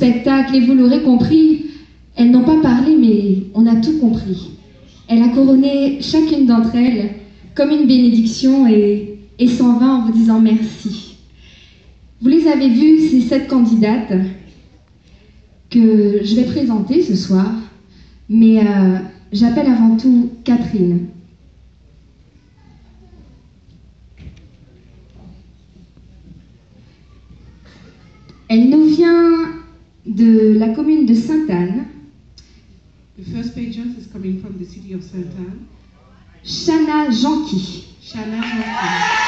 spectacle et vous l'aurez compris, elles n'ont pas parlé mais on a tout compris. Elle a couronné chacune d'entre elles comme une bénédiction et s'en va en vous disant merci. Vous les avez vues, ces 7 candidates que je vais présenter ce soir, mais j'appelle avant tout Catherine. Elle nous vient de la commune de Sainte-Anne. The first pageant is coming from the city of Sainte-Anne. Chana Janki. Chana Janki.